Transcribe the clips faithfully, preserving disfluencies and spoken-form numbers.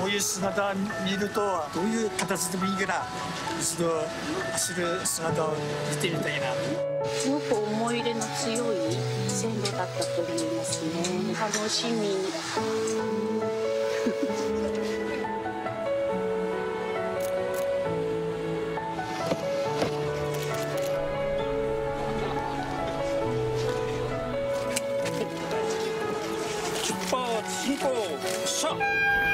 いう姿を見るとどういう形でもいいから一度走る姿を見てみたいな。 すごく思い入れの強い線路だったと思いますね。楽しみ。 進行しゃ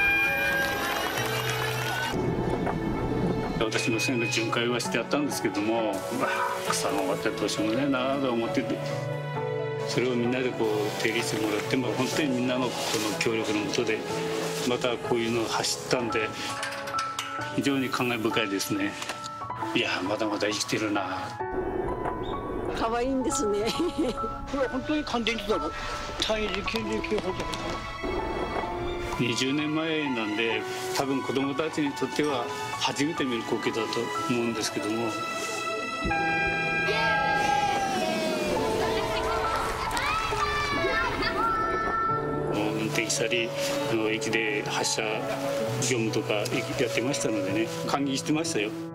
私も線路巡回はしてやったんですけども、まあ、草が終わってどうしようもねえなと思ってて、それをみんなでこう手入れしてもらって、まあ、本当にみんなのこの協力のもとでまたこういうのを走ったんで非常に感慨深いですね。いやまだまだ生きてるな。 可愛いんですね。 これは本当に乾電池だろ。単位できゅうじゅうきゅうほど。 にじゅうねんまえなんで多分子どもたちにとっては初めて見る光景だと思うんですけども、もう運転したり駅で発車業務とかやってましたのでね、歓迎してましたよ。